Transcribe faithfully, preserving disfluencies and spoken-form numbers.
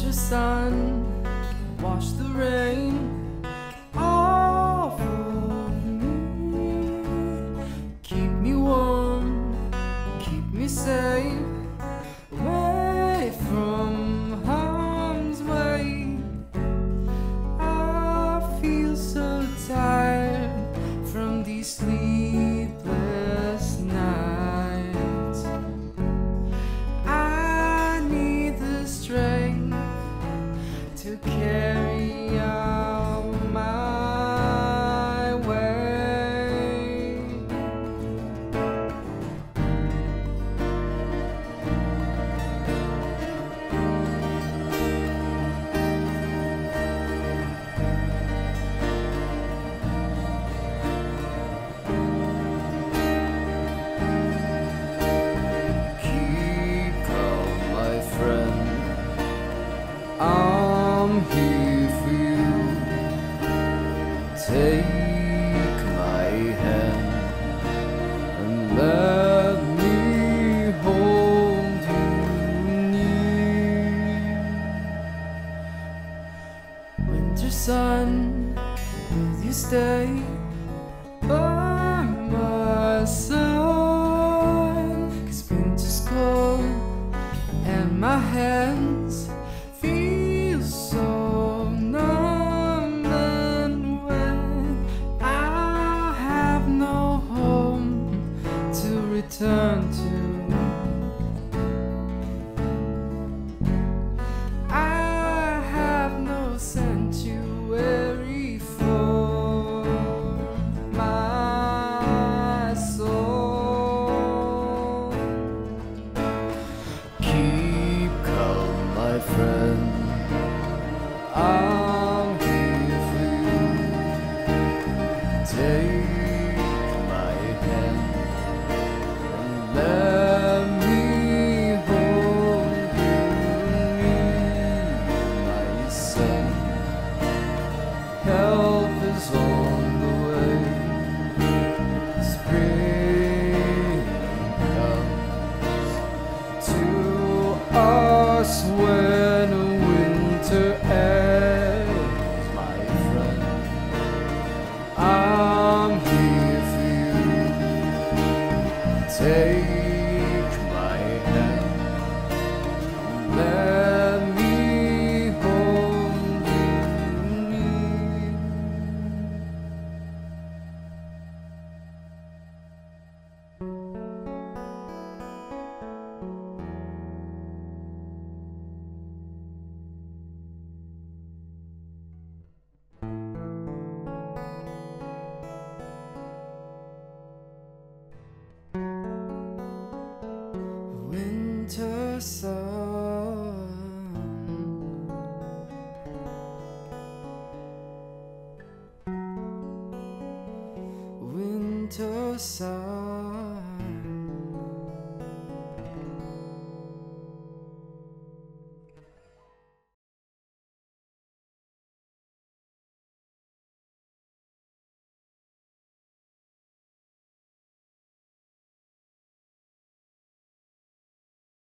Winter sun can wash the rain off of me. Keep me warm, keep me safe, away from harm's way. I feel so tired from these sleepless nights. I need the strength to carry out my way. Keep calm, my friend, I'm here for you. Take my hand and let me hold you near. Winter sun, will you stay by my side? 'Cause winter's cold and my hands feel so numb and wet. I have no home to return to. I have no sanctuary for my soul. Keep calm, my friend, I'm here for you. Take my hand and let me hold you near, my son. Help is on the way. Spring comes to us when winter ends, my friend. I'm here for you. Take my hand, let me hold you near. Winter sun, winter sun.